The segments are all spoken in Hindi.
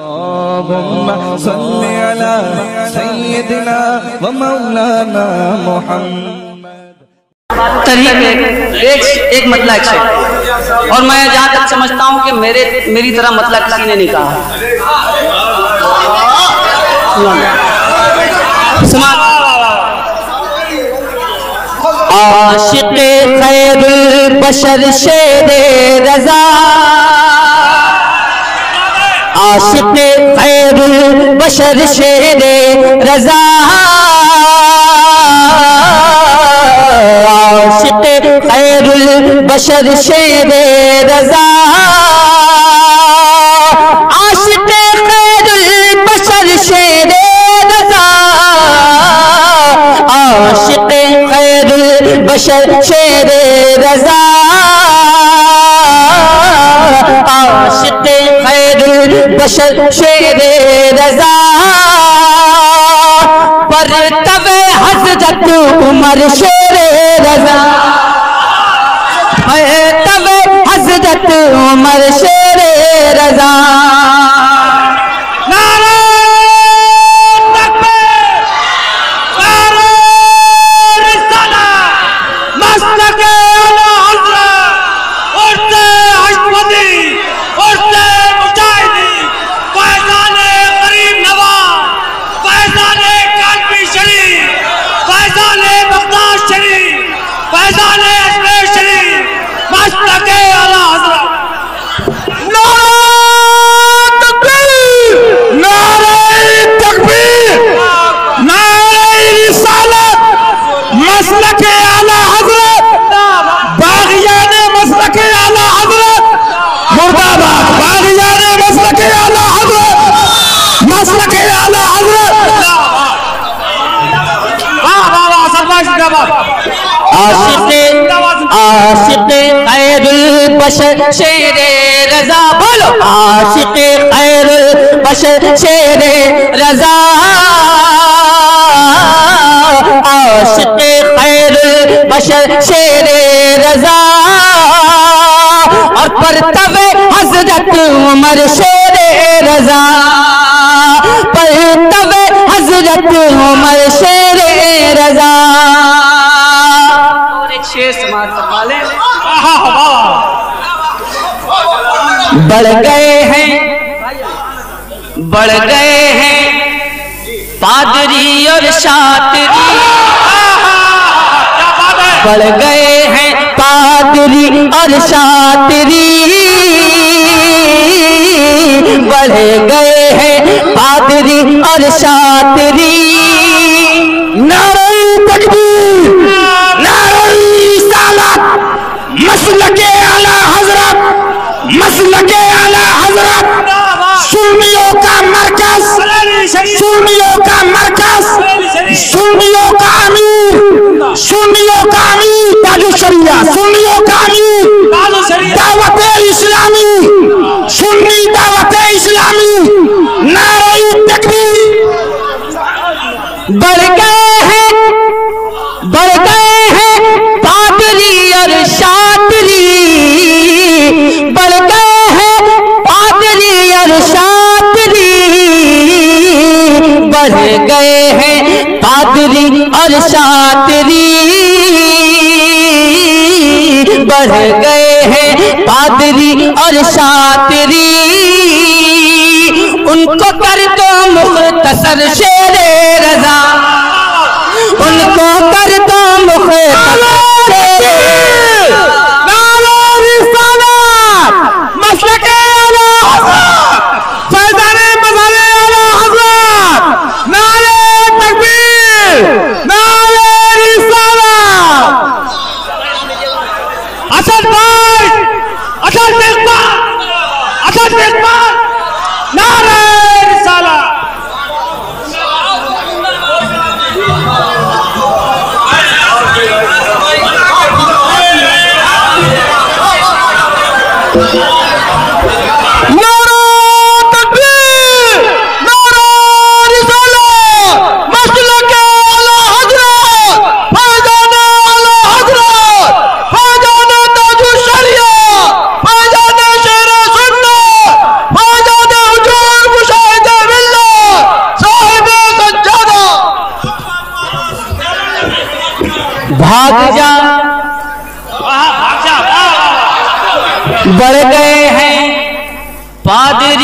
अल्लाहुम्मा सल्ली अला सय्यिदिना व मौलाना मुहम्मद। एक मतला है और मैं जहाँ तक समझता हूँ कि मेरी तरह मतला किसी ने नहीं कहा। आशिक़े खैरुल बशर शेरे रज़ा, आशिक़े खैरुल बशर शेरे रज़ा, आशिक़े खैरुल बशर शेरे रज़ा, आशिक़े खैरुल बशर शेरे रज़ा, आशिक़े खैरुल बशर शेरे रज़ा, आशिक़े खैरुल बशर शेरे रज़ा, पर तवे हज़रत उमर शेरे रज़ा, तवे हज़रत उमर शेरे रज़ा। आशिक़े खैरुल बशर शेरे रज़ा, बोलो आशिक़े खैरुल बशर शेरे रज़ा, आशिक़े खैरुल बशर शेरे रज़ा, और पर तवे हज़रत उमर शेरे रज़ा, पर तवे हज़रत उमर शेरे रज़ा। बढ़ गए हैं पादरी और शातिरी, बढ़ गए हैं पादरी और शातिरी, बढ़ गए हैं पादरी और शातिरी। नारे तकबीर, नारे रिसालत, मसलके आला हज़रत, मसलके आला हज़रत, सुन्नियों का मरकज, सुन्नियों का मरकज, सुन्नियों का अमीर, सुन्नियों का अमीर ताजु शरिया, सुन्नियों का अमीर दावते इस्लामी, सुन्नी दावते इस्लामी। नारे तकबीर। बढ़ गए हैं पादरी और शातिरी, बढ़ गए हैं पादरी और शातिरी, बढ़ गए हैं पादरी और शातिरी, बढ़ गए हैं पादरी और शातिरी। उनको कर दो मुख्तसर शेरे रज़ा, उनको कर दो मुख्तसर शेरे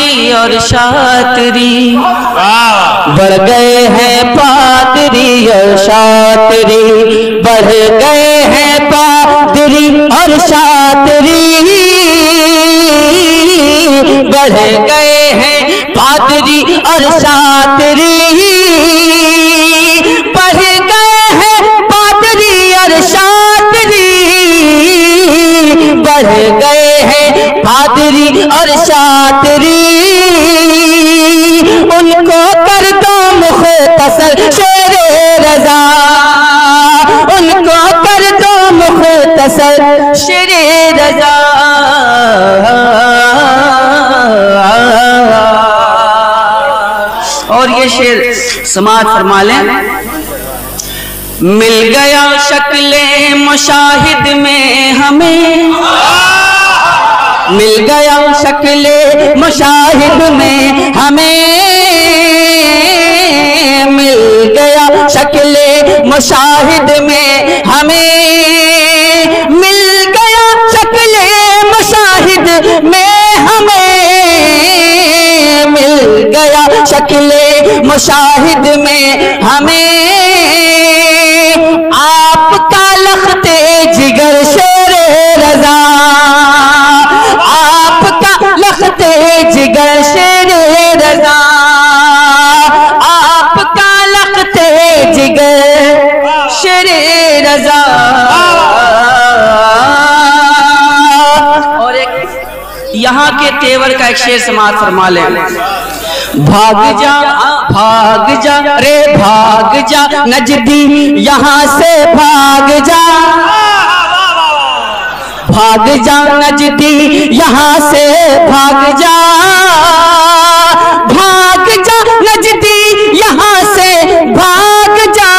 पादरी और शातरी, बढ़ गए हैं पादरी और शातरी, बढ़ गए हैं पादरी और शातरी, बढ़ गए हैं पादरी और शातरी, बढ़ गए हैं पादरी और शातरी, बढ़ गए हैं पादरी और शातरी, उनको कर दो मुख्तसर शेरे रजा, उनको कर दो मुख्तसर शेरे रजा। और ये शेर समाअत फरमा लें। मिल गया शक्ले मुशाहिद में हमें, मिल गया शक्ले मुशाहिद में हमें, मिल गया शक्ले मुशाहिद में हमें, मिल गया शक्ले मुशाहिद में हमें, मिल गया शक्ले मुशाहिद में हमें, आपका लखते जिगर शेरे रजा, आपका लखते जिगर शेरे रजा, आपका लखते जिगर शेरे रजा। और एक यहाँ के तेवर का एक शेर समाअत फरमा ले। भाग जा रे भाग जा नजदी यहाँ से भाग जा, भाग जा नजदी यहाँ से भाग जा, भाग जा नजदी यहाँ से भाग जा,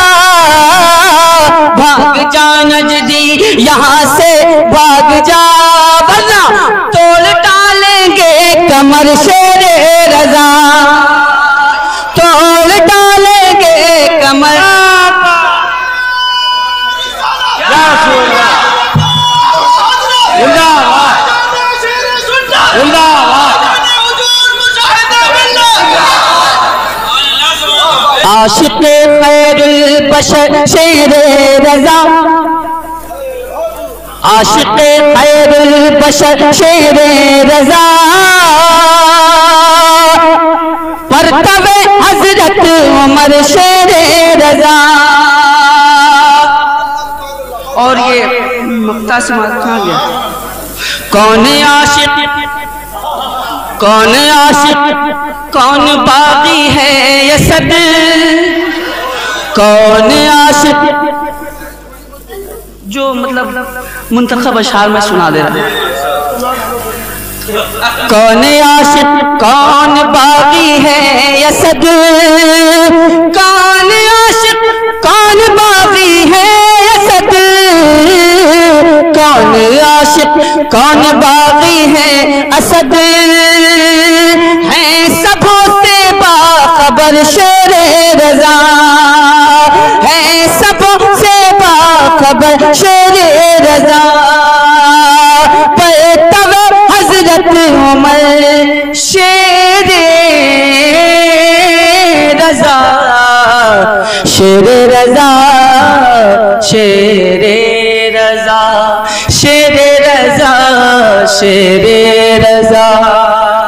भाग जा नजदी यहाँ से भाग जा, वरना तोड़ डालेंगे कमर शेरे रजा, तोड़ डालेंगे कमर। आशिक़ खैरुल बशर शेरे रजा, आशिक़ खैरुल बशर शेरे रजा, परतवे हजरत उमर शेरे रजा। और ये मुक्ता से कहाँ गया? कौन आशिक़, कौन आशिक़, कौन बागी है ये सद, कौन आशिक़, जो मतलब मुंतखब अशआर में सुना दे रहा है। कौन आशिक़, कौन बागी है ये सद, कौन आशिक़, कौन बागी है ये सद, कौन आशिक़, कौन बागी है असद, है सबों से बाखबर शेरे रजा, है सबों से बाखबर शेरे रजा, परतव हजरत उमर शेरे रजा, शेरे रजा, शेरे रजा, शेरे रजा, शेरे रजा।